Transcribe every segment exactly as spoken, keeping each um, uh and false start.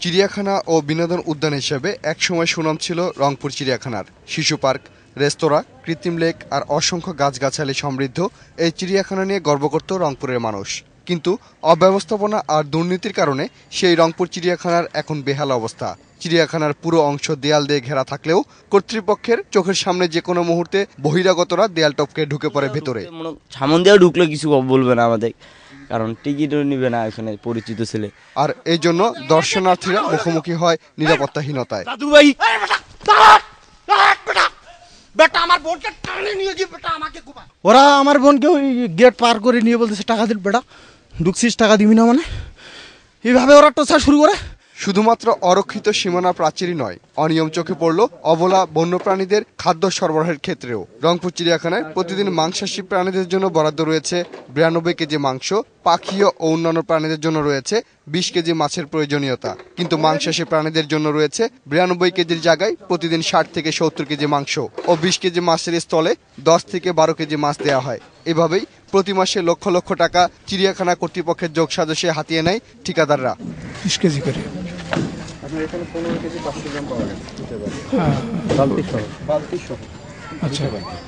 চিড়িয়াখানা ও বিনোদন উদ্যান হিসেবে একসময় সুনাম ছিল রংপুর চিড়িয়াখানার। শিশু পার্ক, রেস্তোরাঁ, কৃত্রিম লেক আর অসংখ্য গাছগাছালি সমৃদ্ধ এই চিড়িয়াখানা নিয়ে গর্ব করত রংপুরের মানুষ। কিন্তু অব্যবস্থাপনা আর দুর্নীতির কারণে সেই রংপুর চিড়িয়াখানার এখন বেহাল অবস্থা। চিড়িয়াখানার পুরো অংশ দেয়াল দিয়ে ঘেরা থাকলেও কর্তৃপক্ষের চোখের সামনে যে কোনো মুহূর্তে বহিরাগতরা দেয়াল টপকে ঢুকে পড়ে ভেতরে। সামন দিয়ে ঢুকলে কিছু বলবে না আমাদের, কারণ টিকিটও নিবে না এখানে পরিচিত ছেলে। আর এই জন্য দর্শনার্থীরা মুখোমুখি হয় নিরাপত্তাহীনতায়। ওরা আমার বোনকে ওই গেট পার করে নিয়ে বলতেছে টাকা দিন বেটা, ঢুকছিস টাকা দিবি না মানে, এইভাবে ওরা টর্চার শুরু করে। শুধুমাত্র অরক্ষিত সীমানা প্রাচীরই নয়, অনিয়ম চোখে পড়ল অবলা বন্যপ্রাণীদের খাদ্য সরবরাহের ক্ষেত্রেও। রংপুর চিড়িয়াখানায় প্রতিদিন মাংসাশী প্রাণীদের জন্য বরাদ্দ রয়েছে বিরানব্বই কেজি মাংস, পাখি ও অন্যান্য প্রাণীদের জন্য রয়েছে বিশ কেজি মাছের প্রয়োজনীয়তা। কিন্তু মাংসাশী প্রাণীদের জন্য রয়েছে বিরানব্বই কেজির জায়গায় প্রতিদিন ষাট থেকে সত্তর কেজি মাংস ও বিশ কেজি মাছের স্থলে দশ থেকে বারো কেজি মাছ দেওয়া হয়। এভাবেই প্রতি মাসে লক্ষ লক্ষ টাকা চিড়িয়াখানা কর্তৃপক্ষের যোগসাজশে হাতিয়ে নেয় ঠিকাদাররা। বিশ কেজি করে আচ্ছা,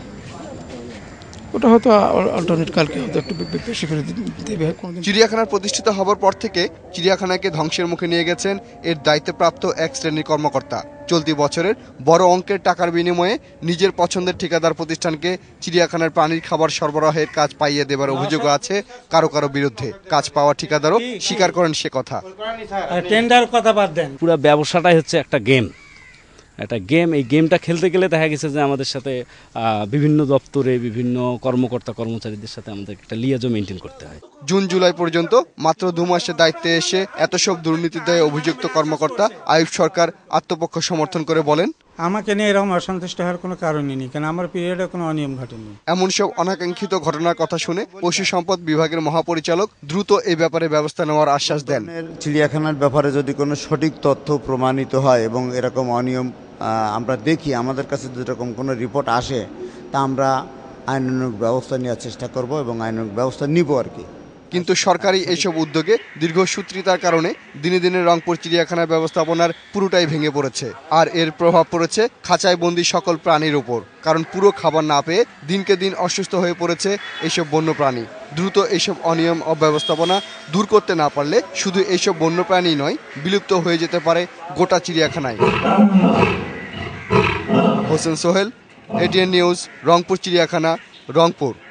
ওটা হয়তো অল্টারনেট কালকে হয়তো একটু বেশি করে দেবে। চিড়িয়াখানা প্রতিষ্ঠিত হবার পর থেকে চিড়িয়াখানাকে ধ্বংসের মুখে নিয়ে গেছেন এর দায়িত্বপ্রাপ্ত এক শ্রেণীর কর্মকর্তা। চলতি বছরের বড় অঙ্কের টাকার বিনিময়ে নিজের পছন্দের ঠিকাদার প্রতিষ্ঠানকে চিড়িয়াখানার প্রাণীর খাবার সরবরাহের কাজ পাইয়ে দেবার অভিযোগ আছে কারো কারো বিরুদ্ধে। কাজ পাওয়া ঠিকাদারও স্বীকার করেন সে কথা। টেন্ডার কথা বাদ দেন, পুরো ব্যবসাটাই হচ্ছে একটা গেম। একটা গেম, এই গেমটা খেলতে গেলে দেখা গেছে যে আমাদের সাথে বিভিন্ন দপ্তরে বিভিন্ন কর্মকর্তা কর্মচারীদের সাথে আমাদের একটা লিয়াজও মেনটেন করতে হয়। জুন জুলাই পর্যন্ত মাত্র দু মাসের দায়িত্বে এসে এত সব দুর্নীতির দায়ে অভিযুক্ত কর্মকর্তা আইয়ুব সরকার আত্মপক্ষ সমর্থন করে বলেন, আমাকে নিয়ে এরকম অসন্তুষ্ট হওয়ার কোনো কারণই নেই, কারণ আমার পিরিয়ডে কোনো অনিয়ম ঘটেনি। এমন সব অনাকাঙ্ক্ষিত ঘটনার কথা শুনে পশু সম্পদ বিভাগের মহাপরিচালক দ্রুত এই ব্যাপারে ব্যবস্থা নেওয়ার আশ্বাস দেন। চিড়িয়াখানার ব্যাপারে যদি কোনো সঠিক তথ্য প্রমাণিত হয় এবং এরকম অনিয়ম আমরা দেখি, আমাদের কাছে যেরকম কোনো রিপোর্ট আসে, তা আমরা আইনানুগ ব্যবস্থা নেওয়ার চেষ্টা করব এবং আইনানুগ ব্যবস্থা নিব আর কি। কিন্তু সরকারি এইসব উদ্যোগে দীর্ঘসূত্রিতার কারণে দিনে দিনে রংপুর চিড়িয়াখানার ব্যবস্থাপনার পুরোটাই ভেঙে পড়েছে। আর এর প্রভাব পড়েছে খাঁচায় বন্দি সকল প্রাণীর উপর, কারণ পুরো খাবার না পেয়ে দিনকে দিন অসুস্থ হয়ে পড়েছে এইসব বন্যপ্রাণী। দ্রুত এইসব অনিয়ম অব্যবস্থাপনা দূর করতে না পারলে শুধু এইসব বন্যপ্রাণী নয়, বিলুপ্ত হয়ে যেতে পারে গোটা চিড়িয়াখানায়। হোসেন সোহেল, এটিএন নিউজ, রংপুর চিড়িয়াখানা, রংপুর।